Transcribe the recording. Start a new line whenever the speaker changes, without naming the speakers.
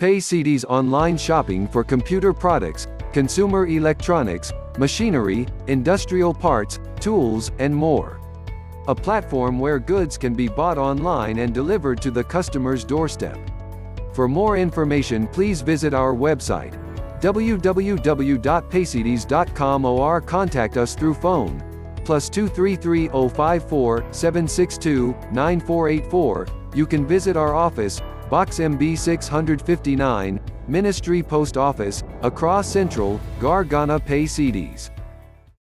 CEDIS online shopping for computer products, consumer electronics, machinery, industrial parts, tools, and more. A platform where goods can be bought online and delivered to the customer's doorstep. For more information, please visit our website www.paycedis.com or contact us through phone +233 054 762 9484. You can visit our office, Box MB 659, Ministry Post Office, Accra Central, Gargana. CEDIS.